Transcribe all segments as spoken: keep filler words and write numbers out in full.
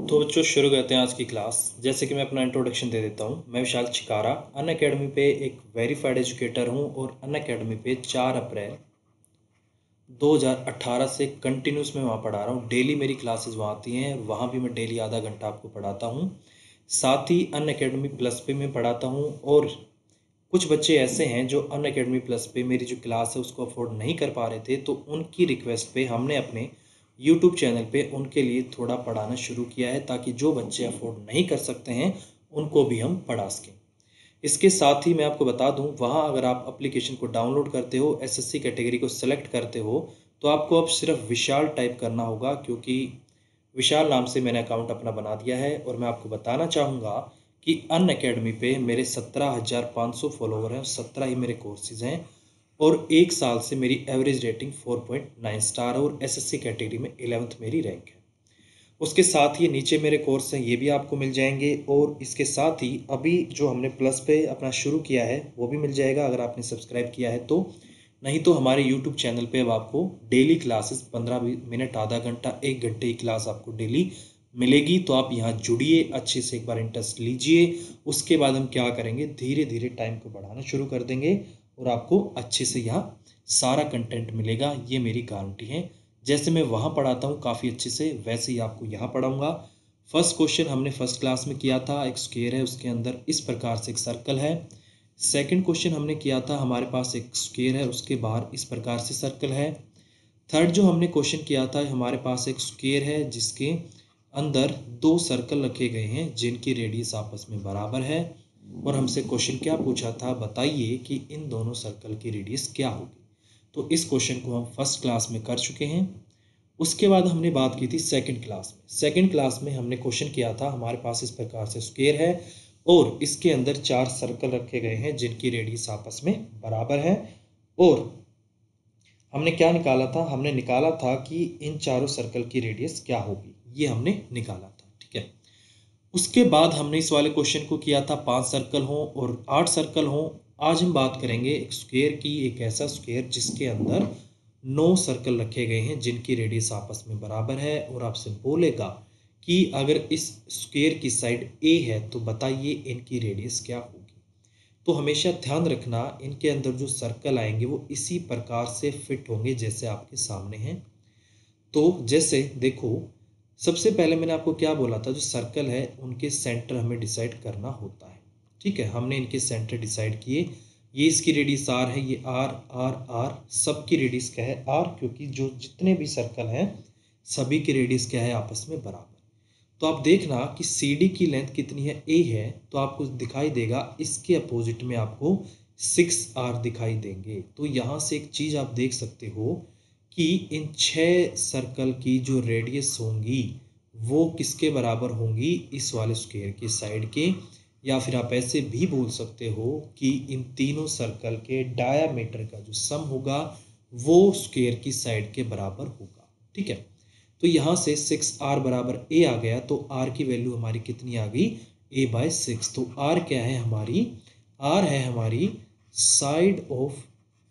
तो बच्चों शुरू करते हैं आज की क्लास। जैसे कि मैं अपना इंट्रोडक्शन दे देता हूँ। मैं विशाल चिकारा अनअकैडमी पे एक वेरीफाइड एजुकेटर हूँ और अनअकैडमी पे चार अप्रैल दो हज़ार अठारह से कंटिन्यूस में वहाँ पढ़ा रहा हूँ। डेली मेरी क्लासेस वहाँ आती हैं, वहाँ भी मैं डेली आधा घंटा आपको पढ़ाता हूँ। साथ ही अनअकैडमी प्लस पे मैं पढ़ाता हूँ और कुछ बच्चे ऐसे हैं जो अनअकैडमी प्लस पे मेरी जो क्लास है उसको अफोर्ड नहीं कर पा रहे थे, तो उनकी रिक्वेस्ट पे हमने अपने यूट्यूब चैनल पे उनके लिए थोड़ा पढ़ाना शुरू किया है, ताकि जो बच्चे अफोर्ड नहीं कर सकते हैं उनको भी हम पढ़ा सकें। इसके साथ ही मैं आपको बता दूं, वहाँ अगर आप एप्लीकेशन को डाउनलोड करते हो, एसएससी कैटेगरी को सेलेक्ट करते हो, तो आपको अब सिर्फ विशाल टाइप करना होगा, क्योंकि विशाल नाम से मैंने अकाउंट अपना बना दिया है। और मैं आपको बताना चाहूँगा कि अनअकैडमी पे मेरे सत्रह हज़ार पाँच सौ फॉलोवर हैं, सत्रह ही मेरे कोर्सेज हैं और एक साल से मेरी एवरेज रेटिंग चार पॉइंट नौ स्टार है और एसएससी कैटेगरी में ग्यारहवीं मेरी रैंक है। उसके साथ ही नीचे मेरे कोर्स हैं, ये भी आपको मिल जाएंगे। और इसके साथ ही अभी जो हमने प्लस पे अपना शुरू किया है वो भी मिल जाएगा अगर आपने सब्सक्राइब किया है तो। नहीं तो हमारे यूट्यूब चैनल पे अब आपको डेली क्लासेस पंद्रह मिनट, आधा घंटा, एक घंटे की क्लास आपको डेली मिलेगी। तो आप यहाँ जुड़िए, अच्छे से एक बार इंटरेस्ट लीजिए। उसके बाद हम क्या करेंगे, धीरे धीरे टाइम को बढ़ाना शुरू कर देंगे और आपको अच्छे से यहाँ सारा कंटेंट मिलेगा, ये मेरी गारंटी है। जैसे मैं वहाँ पढ़ाता हूँ काफ़ी अच्छे से, वैसे ही आपको यहाँ पढ़ाऊँगा। फर्स्ट क्वेश्चन हमने फर्स्ट क्लास में किया था, एक स्क्वायर है, उसके अंदर इस प्रकार से एक सर्कल है। सेकंड क्वेश्चन हमने किया था, हमारे पास एक स्क्वायर है, उसके बाहर इस प्रकार से सर्कल है। थर्ड जो हमने क्वेश्चन किया था, हमारे पास एक स्क्वायर है जिसके अंदर दो सर्कल रखे गए हैं जिनकी रेडियस आपस में बराबर है। और हमसे क्वेश्चन क्या पूछा था, बताइए कि इन दोनों सर्कल की रेडियस क्या होगी। तो इस क्वेश्चन को हम फर्स्ट क्लास में कर चुके हैं। उसके बाद हमने बात की थी सेकंड क्लास में। सेकंड क्लास में हमने क्वेश्चन किया था, हमारे पास इस प्रकार से स्क्वायर है और इसके अंदर चार सर्कल रखे गए हैं जिनकी रेडियस आपस में बराबर है। और हमने क्या निकाला था, हमने निकाला था कि इन चारों सर्कल की रेडियस क्या होगी, ये हमने निकाला था। ठीक है। उसके बाद हमने इस वाले क्वेश्चन को किया था, पांच सर्कल हों और आठ सर्कल हों। आज हम बात करेंगे एक स्क्वायर की, एक ऐसा स्क्वायर जिसके अंदर नौ सर्कल रखे गए हैं जिनकी रेडियस आपस में बराबर है। और आपसे बोलेगा कि अगर इस स्क्वायर की साइड ए है तो बताइए इनकी रेडियस क्या होगी। तो हमेशा ध्यान रखना, इनके अंदर जो सर्कल आएंगे वो इसी प्रकार से फिट होंगे जैसे आपके सामने हैं। तो जैसे देखो, सबसे पहले मैंने आपको क्या बोला था, जो सर्कल है उनके सेंटर हमें डिसाइड करना होता है। ठीक है, हमने इनके सेंटर डिसाइड किए। ये इसकी रेडियस आर है, ये आर आर आर, सबकी रेडियस क्या है आर, क्योंकि जो जितने भी सर्कल हैं सभी की रेडियस क्या है आपस में बराबर। तो आप देखना कि सी डी की लेंथ कितनी है, ए है, तो आपको दिखाई देगा इसके अपोजिट में आपको सिक्स आर दिखाई देंगे। तो यहाँ से एक चीज़ आप देख सकते हो कि इन छह सर्कल की जो रेडियस होंगी वो किसके बराबर होंगी, इस वाले स्क्वायर के साइड के। या फिर आप ऐसे भी बोल सकते हो कि इन तीनों सर्कल के डायामीटर का जो सम होगा वो स्क्वायर की साइड के बराबर होगा। ठीक है। तो यहाँ से सिक्स आर बराबर ए आ गया, तो आर की वैल्यू हमारी कितनी आ गई, ए बाय सिक्स। तो आर क्या है हमारी, आर है हमारी side of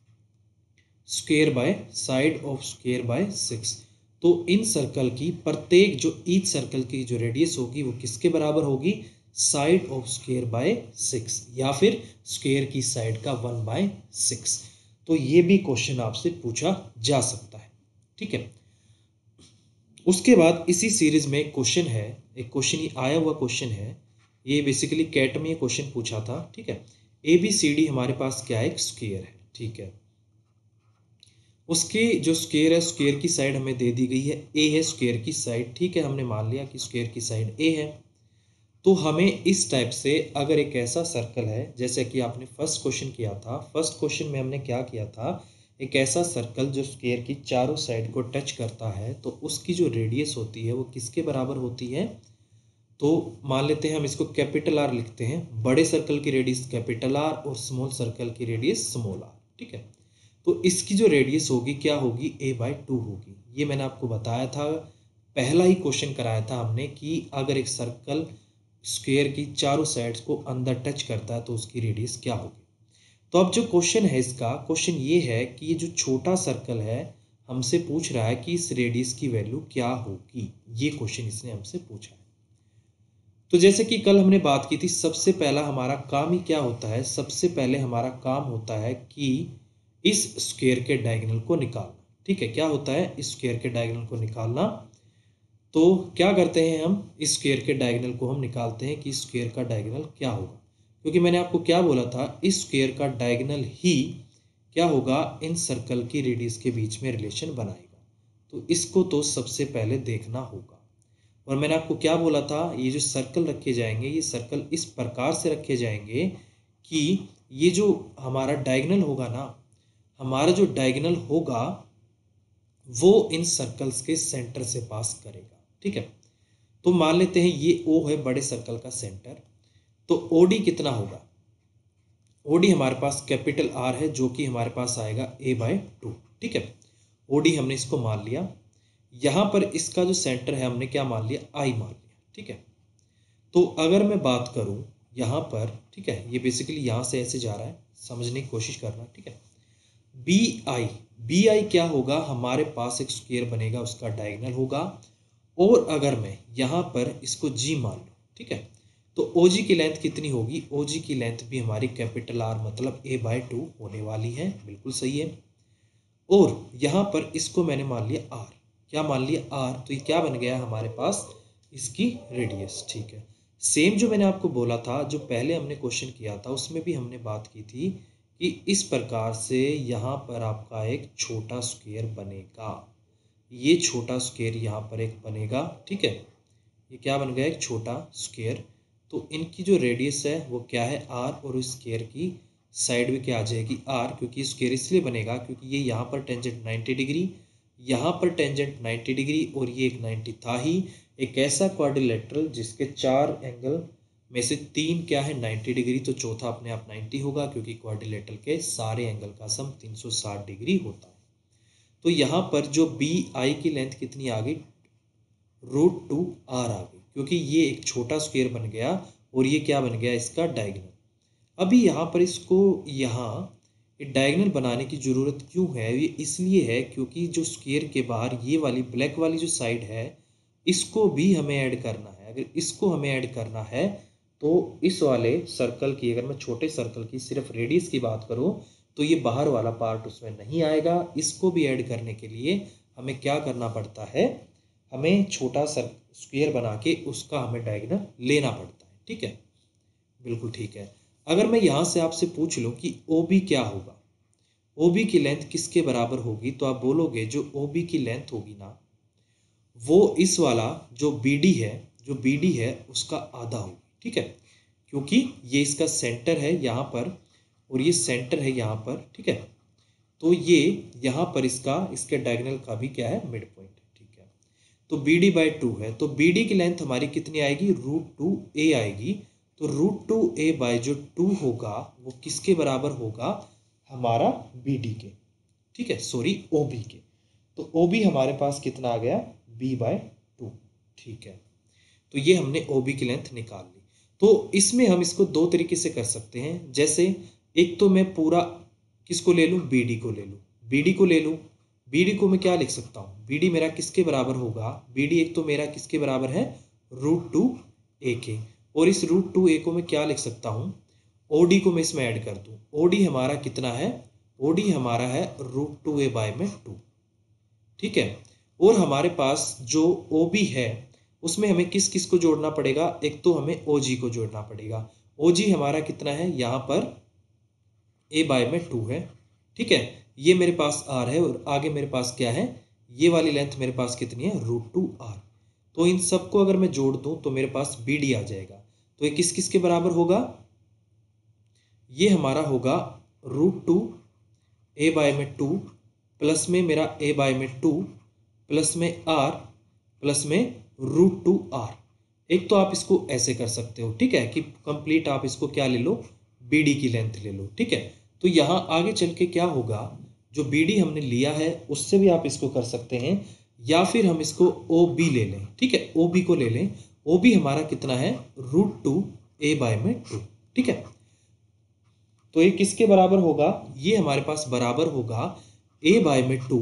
square by side of square by six. तो इन सर्कल की प्रत्येक जो ईच सर्कल की जो रेडियस होगी वो किसके बराबर होगी, side of square by six, या फिर स्क्वायर की साइड का वन बाय सिक्स। तो ये भी क्वेश्चन आपसे पूछा जा सकता है। ठीक है। उसके बाद इसी सीरीज में एक क्वेश्चन है, एक क्वेश्चन ही आया हुआ क्वेश्चन है, ये बेसिकली कैट में ये क्वेश्चन पूछा था। ठीक है। ए बी सी डी हमारे पास क्या है, एक स्क्वायर है। ठीक है। उसकी जो स्क्वायर है, स्क्वायर की साइड हमें दे दी गई है ए है स्क्वायर की साइड। ठीक है, हमने मान लिया कि स्क्वायर की साइड ए है। तो हमें इस टाइप से अगर एक ऐसा सर्कल है, जैसे कि आपने फर्स्ट क्वेश्चन किया था, फर्स्ट क्वेश्चन में हमने क्या किया था, एक ऐसा सर्कल जो स्क्वायर की चारों साइड को टच करता है, तो उसकी जो रेडियस होती है वो किसके बराबर होती है। तो मान लेते हैं हम इसको कैपिटल आर लिखते हैं, बड़े सर्कल की रेडियस कैपिटल आर और स्मॉल सर्कल की रेडियस स्मॉल आर। ठीक है। तो इसकी जो रेडियस होगी क्या होगी, ए बाय टू होगी। ये मैंने आपको बताया था, पहला ही क्वेश्चन कराया था हमने कि अगर एक सर्कल स्क्वायर की चारों साइड्स को अंदर टच करता है तो उसकी रेडियस क्या होगी। तो अब जो क्वेश्चन है इसका, क्वेश्चन ये है कि ये जो छोटा सर्कल है हमसे पूछ रहा है कि इस रेडियस की वैल्यू क्या होगी। ये क्वेश्चन इसने हमसे पूछा है। तो जैसे कि कल हमने बात की थी, सबसे पहला हमारा काम ही क्या होता है, सबसे पहले हमारा काम होता है कि इस स्क्वायर के डायगोनल को निकालना। ठीक है, क्या होता है, इस स्क्वायर के डायगोनल को निकालना। तो क्या करते हैं हम, इस स्क्वायर के डायगोनल को हम निकालते हैं कि स्क्वायर का डायगोनल क्या होगा, क्योंकि मैंने आपको क्या बोला था, इस स्क्वायर का डायगोनल ही क्या होगा, इन सर्कल की रेडियस के बीच में रिलेशन बनाएगा। तो इसको तो सबसे पहले देखना होगा। और मैंने आपको क्या बोला था, ये जो सर्कल रखे जाएंगे, ये सर्कल इस प्रकार से रखे जाएंगे कि ये जो हमारा डायगोनल होगा ना, हमारा जो डायगोनल होगा वो इन सर्कल्स के सेंटर से पास करेगा। ठीक है, तो मान लेते हैं ये O है बड़े सर्कल का सेंटर, तो O D कितना होगा, O D हमारे पास कैपिटल R है जो कि हमारे पास आएगा A बाय टू। ठीक है, O D हमने इसको मान लिया। यहाँ पर इसका जो सेंटर है हमने क्या मान लिया, I मान लिया। ठीक है, तो अगर मैं बात करूँ यहाँ पर, ठीक है, ये बेसिकली यहाँ से ऐसे जा रहा है, समझने की कोशिश करना। ठीक है, बी आई बी आई क्या होगा, हमारे पास एक स्क्वायर बनेगा, उसका डायगोनल होगा। और अगर मैं यहाँ पर इसको G मान लूँ, ठीक है, तो O G की लेंथ कितनी होगी, O G की लेंथ भी हमारी कैपिटल R मतलब A बाय टू होने वाली है। बिल्कुल सही है। और यहाँ पर इसको मैंने मान लिया R, क्या मान लिया R, तो ये क्या बन गया हमारे पास, इसकी रेडियस। ठीक है, सेम जो मैंने आपको बोला था, जो पहले हमने क्वेश्चन किया था उसमें भी हमने बात की थी कि इस प्रकार से यहाँ पर आपका एक छोटा स्क्वायर बनेगा, ये छोटा स्क्वायर यहाँ पर एक बनेगा। ठीक है, ये क्या बन गया, एक छोटा स्क्वायर। तो इनकी जो रेडियस है वो क्या है, R, और इस स्क्वायर की साइड भी क्या आ जाएगी, R, क्योंकि स्क्वायर इसलिए बनेगा क्योंकि ये यहाँ पर टेंजेंट नाइन्टी डिग्री, यहाँ पर टेंजेंट नाइन्टी डिग्री, और ये एक नाइन्टी था ही। एक ऐसा क्वाड्रिलेटरल जिसके चार एंगल में से तीन क्या है, नाइन्टी डिग्री, तो चौथा अपने आप नाइन्टी होगा, क्योंकि क्वाड्रिलेटरल के सारे एंगल का सम तीन सौ साठ डिग्री होता है। तो यहाँ पर जो बी आई की लेंथ कितनी आ गई, रूट टू आर आ गई, क्योंकि ये एक छोटा स्क्वायर बन गया और ये क्या बन गया, इसका डायगोनल। अभी यहाँ पर इसको यहाँ डायगोनल बनाने की ज़रूरत क्यों है, ये इसलिए है क्योंकि जो स्क्वायर के बाहर ये वाली ब्लैक वाली जो साइड है, इसको भी हमें ऐड करना है। अगर इसको हमें ऐड करना है तो इस वाले सर्कल की, अगर मैं छोटे सर्कल की सिर्फ रेडियस की बात करूँ तो ये बाहर वाला पार्ट उसमें नहीं आएगा। इसको भी ऐड करने के लिए हमें क्या करना पड़ता है, हमें छोटा सर स्क्वायर बना के उसका हमें डायगोनल लेना पड़ता है। ठीक है, बिल्कुल ठीक है। अगर मैं यहाँ से आपसे पूछ लूँ कि O B क्या होगा, O B की लेंथ किसके बराबर होगी, तो आप बोलोगे जो O B की लेंथ होगी ना, वो इस वाला जो B D है, जो B D है उसका आधा होगी। ठीक है, क्योंकि ये इसका सेंटर है यहाँ पर और ये सेंटर है यहाँ पर। ठीक है, तो ये यहाँ पर इसका, इसके डायगोनल का भी क्या है, मिड पॉइंट। ठीक है, तो बी डी बाई टू है, तो बी डी की लेंथ हमारी कितनी आएगी, रूट टू ए आएगी। तो रूट टू ए बाई जो टू होगा वो किसके बराबर होगा, हमारा बी डी के। ठीक है, सॉरी ओ बी के। तो ओ बी हमारे पास कितना आ गया, बी बाय टू। ठीक है, तो ये हमने ओ बी की लेंथ निकाल ली। तो इसमें हम इसको दो तरीके से कर सकते हैं। जैसे एक तो मैं पूरा किसको ले लूँ, बी डी को ले लूँ, बी डी को ले लूँ। बी डी को मैं क्या लिख सकता हूँ, बी डी मेरा किसके बराबर होगा, बी डी एक तो मेरा किसके बराबर है, रूट टू ए के। और इस रूट टू ए को मैं क्या लिख सकता हूँ, ओ डी को मैं इसमें ऐड कर दूँ। ओ डी हमारा कितना है, ओ डी हमारा है रूट टू ए बाय में टू। ठीक है, और हमारे पास जो ओ बी है उसमें हमें किस किस को जोड़ना पड़ेगा, एक तो हमें ओ जी को जोड़ना पड़ेगा। ओ जी हमारा कितना है, यहाँ पर ए बाय में टू है। ठीक है, ये मेरे पास आर है और आगे मेरे पास क्या है, ये वाली लेंथ मेरे पास कितनी है, रूट टू आर। तो इन सबको अगर मैं जोड़ दूं तो मेरे पास बी डी आ जाएगा। तो ये किस किस के बराबर होगा, ये हमारा होगा रूट टू ए बाय में टू प्लस में मेरा ए बाय में टू प्लस में आर प्लस में रूट टू आर। एक तो आप इसको ऐसे कर सकते हो, ठीक है, कि कंप्लीट आप इसको क्या ले लो, बी डी की लेंथ ले लो। ठीक है, तो यहाँ आगे चल के क्या होगा, जो बी डी हमने लिया है उससे भी आप इसको कर सकते हैं, या फिर हम इसको ओ बी ले लें। ठीक है, ओ बी को ले लें। ओ बी हमारा कितना है, रूट टू ए बाय में टू। ठीक है, तो ये किसके बराबर होगा, ये हमारे पास बराबर होगा ए बाय में टू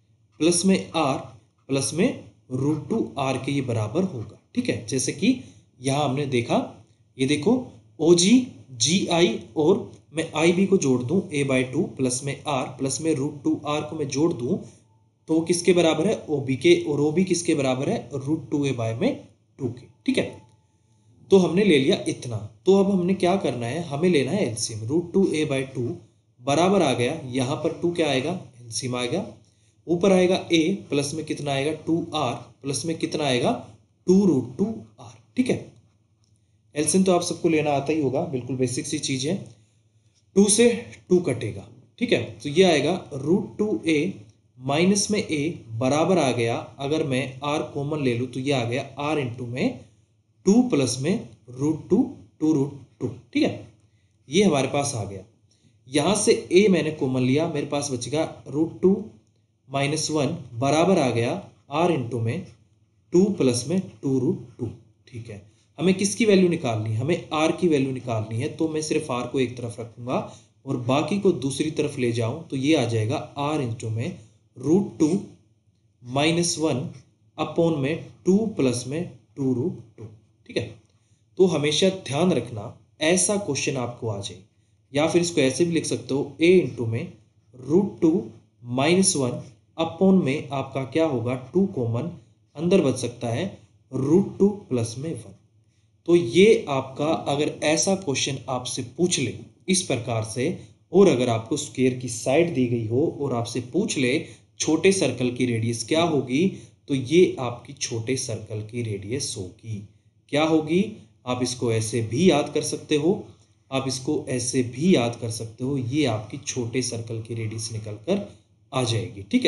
प्लस में आर प्लस में रूट टू आर के ये बराबर होगा। ठीक है, जैसे कि यहाँ हमने देखा, ये देखो ओ जी जी आई और मैं आई बी को जोड़ दूं ए बाई टू प्लस में आर प्लस में रूट टू आर को मैं जोड़ दूं तो किसके बराबर है, ओ बी के, और ओ बी किसके बराबर है, रूट टू ए बाय में टू के। ठीक है, तो हमने ले लिया इतना। तो अब हमने क्या करना है, हमें लेना है LCM. Root two A by two बराबर आ गया, यहाँ पर टू क्या आएगा, एलसीएम आएगा, ऊपर आएगा ए प्लस में कितना आएगा टू आर प्लस में कितना आएगा टू रूट टू आर। ठीक है, एलसीएम तो आप सबको लेना आता ही होगा, बिल्कुल बेसिक सी चीज है। टू से टू कटेगा, ठीक है, तो ये आएगा रूट टू ए माइनस में ए बराबर आ गया, अगर मैं आर कॉमन ले लूँ तो ये आ गया आर इंटू में टू प्लस में root two two root two. ठीक है, ये हमारे पास आ गया। यहाँ से ए मैंने कॉमन लिया, मेरे पास बचेगा रूट टू माइनस वन बराबर आ गया आर इंटू में टू प्लस में टू रूट टू। ठीक है, हमें किसकी वैल्यू निकालनी है, हमें आर की वैल्यू निकालनी है, तो मैं सिर्फ आर को एक तरफ रखूंगा और बाकी को दूसरी तरफ ले जाऊं तो ये आ जाएगा आर इंटू में root two minus one upon में टू प्लस में टू रूट टू। ठीक है, तो हमेशा ध्यान रखना ऐसा क्वेश्चन आपको आ जाए, या फिर इसको ऐसे भी लिख सकते हो ए इंटू में root two minus one upon में आपका क्या होगा टू कॉमन, अंदर बच सकता है रूट टू प्लस में वन। तो ये आपका अगर ऐसा क्वेश्चन आपसे पूछ ले इस प्रकार से, और अगर आपको स्क्वायर की साइड दी गई हो और आपसे पूछ ले छोटे सर्कल की रेडियस क्या होगी, तो ये आपकी छोटे सर्कल की रेडियस होगी। क्या होगी, आप इसको ऐसे भी याद कर सकते हो, आप इसको ऐसे भी याद कर सकते हो, ये आपकी छोटे सर्कल की रेडियस निकल कर आ जाएगी। ठीक है,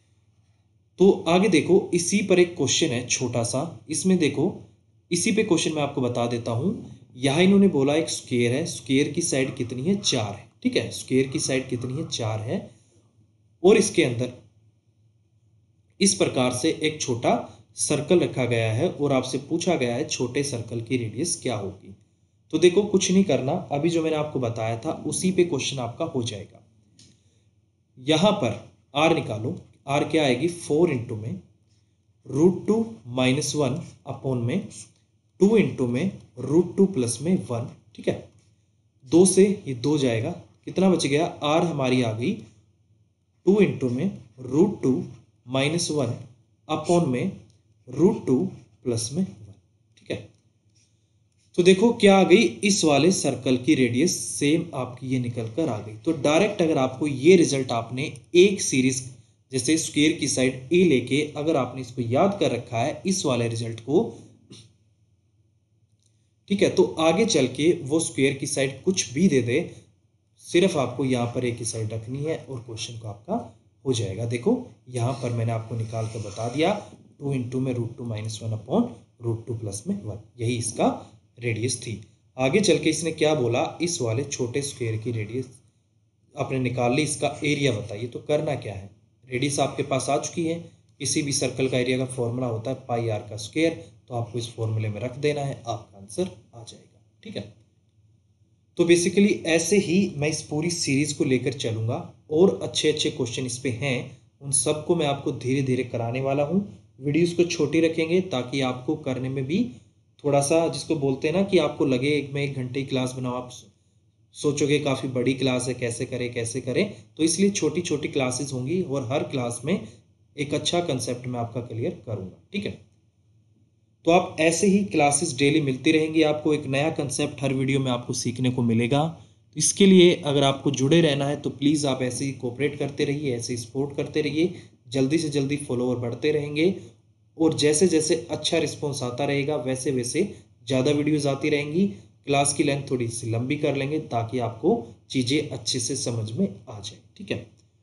तो आगे देखो, इसी पर एक क्वेश्चन है छोटा सा, इसमें देखो इसी पे क्वेश्चन मैं आपको बता देता हूं। यहां इन्होंने बोला एक स्क्वायर है, स्क्वायर की साइड कितनी है, चार है। ठीक है, स्क्वायर की साइड कितनी है, चार है, और इसके अंदर इस प्रकार से एक छोटा सर्कल रखा गया है और आपसे पूछा गया है छोटे सर्कल की रेडियस क्या होगी। तो देखो कुछ नहीं करना, अभी जो मैंने आपको बताया था उसी पे क्वेश्चन आपका हो जाएगा। यहां पर आर निकालो, आर क्या आएगी, फोर इंटू में root two minus one upon में टू इंटू में रूट टू प्लस में वन। ठीक है, दो से ये दो जाएगा, कितना बच गया, आर हमारी आ गई टू इंटू में root two minus one upon में रूट टू प्लस में वन। ठीक है, तो देखो क्या आ गई, इस वाले सर्कल की रेडियस सेम आपकी ये निकल कर आ गई। तो डायरेक्ट अगर आपको ये रिजल्ट आपने एक सीरीज जैसे स्क्वायर की साइड ए लेके अगर आपने इसको याद कर रखा है इस वाले रिजल्ट को, ठीक है, तो आगे चल के वो स्क्वायर की साइड कुछ भी दे दे, सिर्फ आपको यहाँ पर एक ही साइड रखनी है और क्वेश्चन को आपका हो जाएगा। देखो यहाँ पर मैंने आपको निकाल कर बता दिया, टू इंटू में root two minus one upon root two plus में वन, यही इसका रेडियस थी। आगे चल के इसने क्या बोला, इस वाले छोटे स्क्वायर की रेडियस आपने निकाल ली, इसका एरिया बताइए। तो करना क्या है, रेडियस आपके पास आ चुकी है, किसी भी सर्कल का एरिया का फॉर्मूला होता है पाई आर का स्क्वायर, तो आपको इस फॉर्मूले में रख देना है, आपका आंसर आ जाएगा। ठीक है, तो बेसिकली ऐसे ही मैं इस पूरी सीरीज को लेकर चलूंगा और अच्छे अच्छे क्वेश्चन इस पे हैं, उन सबको मैं आपको धीरे धीरे कराने वाला हूँ। वीडियोस को छोटी रखेंगे ताकि आपको करने में भी थोड़ा सा, जिसको बोलते हैं ना कि आपको लगे एक मैं एक घंटे की क्लास बनाऊँ, आप सोचोगे काफ़ी बड़ी क्लास है, कैसे करें कैसे करें, तो इसलिए छोटी छोटी क्लासेस होंगी और हर क्लास में एक अच्छा कंसेप्ट मैं आपका क्लियर करूँगा। ठीक है, तो आप ऐसे ही क्लासेस डेली मिलती रहेंगी, आपको एक नया कंसेप्ट हर वीडियो में आपको सीखने को मिलेगा। तो इसके लिए अगर आपको जुड़े रहना है तो प्लीज़ आप ऐसे ही कोऑपरेट करते रहिए, ऐसे ही सपोर्ट करते रहिए, जल्दी से जल्दी फॉलोअर बढ़ते रहेंगे और जैसे जैसे अच्छा रिस्पॉन्स आता रहेगा वैसे वैसे ज़्यादा वीडियोज़ आती रहेंगी। क्लास की लेंथ थोड़ी सी लंबी कर लेंगे ताकि आपको चीज़ें अच्छे से समझ में आ जाए। ठीक है,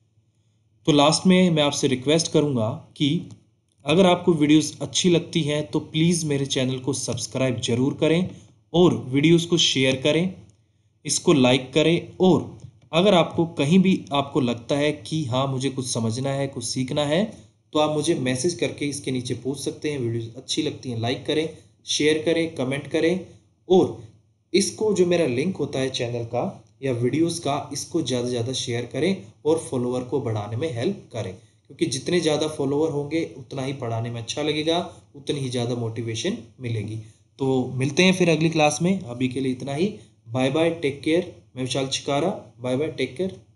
तो लास्ट में मैं आपसे रिक्वेस्ट करूँगा कि अगर आपको वीडियोस अच्छी लगती हैं तो प्लीज़ मेरे चैनल को सब्सक्राइब जरूर करें और वीडियोस को शेयर करें, इसको लाइक करें, और अगर आपको कहीं भी आपको लगता है कि हाँ मुझे कुछ समझना है, कुछ सीखना है, तो आप मुझे मैसेज करके इसके नीचे पूछ सकते हैं। वीडियोस अच्छी लगती हैं लाइक करें, शेयर करें, कमेंट करें, और इसको जो मेरा लिंक होता है चैनल का या वीडियोज़ का, इसको ज़्यादा से ज़्यादा शेयर करें और फॉलोअर को बढ़ाने में हेल्प करें, क्योंकि जितने ज़्यादा फॉलोअर होंगे उतना ही पढ़ाने में अच्छा लगेगा, उतनी ही ज़्यादा मोटिवेशन मिलेगी। तो मिलते हैं फिर अगली क्लास में, अभी के लिए इतना ही। Bye bye, take care. मैं Vishal Chikara, bye bye, take care.